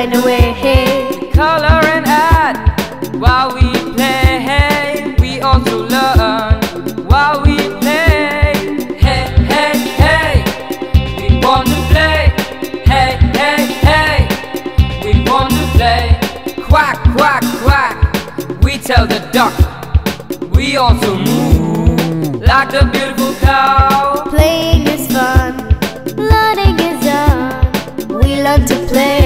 find a way. Color and add while we play. We also learn while we play. Hey, hey, hey, we want to play. Hey, hey, hey, we want to play. Quack, quack, quack, we tell the duck. We also move like the beautiful cow. Playing is fun, learning is done. We learn to play.